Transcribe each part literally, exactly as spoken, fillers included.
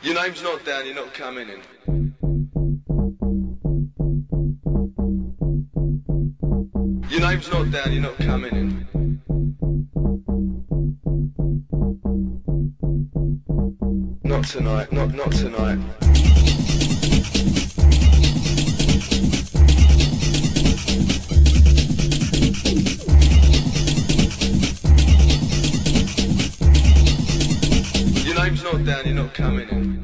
Your name's not down, you're not coming in. Your name's not down, you're not coming in. Not tonight, not, not tonight. Your name's not down, you're not coming in.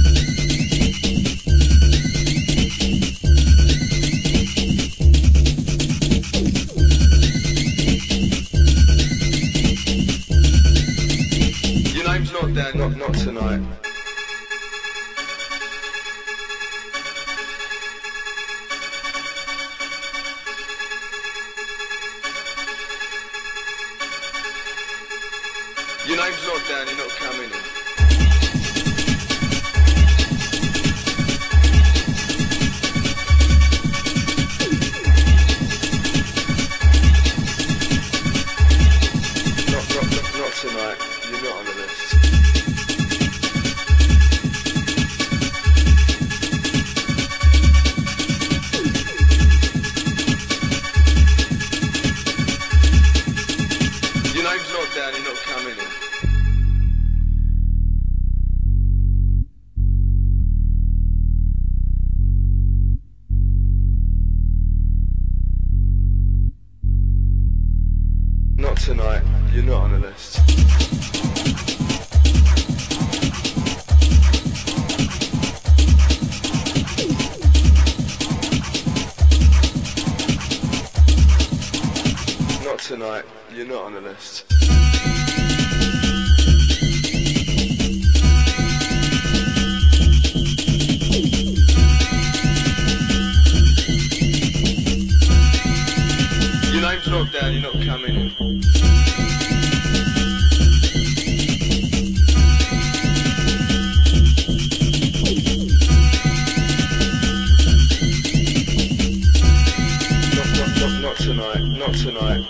Your name's not down, not, not tonight. Your name's not down, you're not coming in. Not, not, not, not tonight, you're not on the list. Your name's not down, you're not coming in. Not tonight, you're not on the list. Not tonight, you're not on the list. Your name's not down, you're not coming in. Not, not, not, not tonight, not tonight.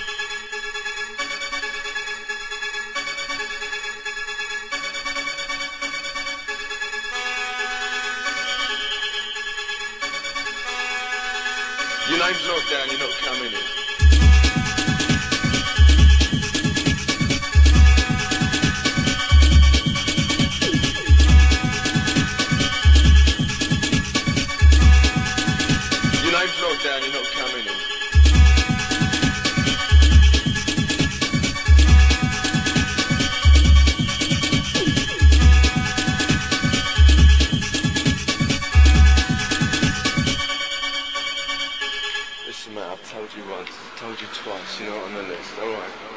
Your name's not down, you're not coming in. Your name's not down, you're not coming in. Listen mate, I've told you once, I've told you twice, you're not on the list, alright?